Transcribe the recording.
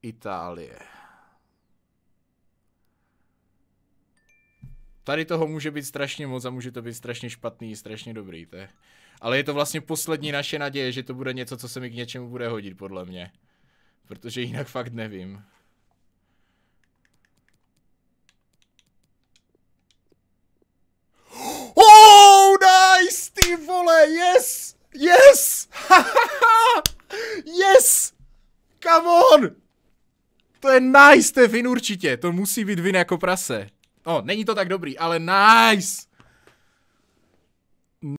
Itálie. Tady toho může být strašně moc a může to být strašně špatný, strašně dobrý, to je. Ale je to vlastně poslední naše naděje, že to bude něco, co se mi k něčemu bude hodit, podle mě. Protože jinak fakt nevím. Oh, nice, ty vole, yes, yes, yes, come on. To je nice, to je win určitě, to musí být win jako prase. No, není to tak dobrý, ale nice.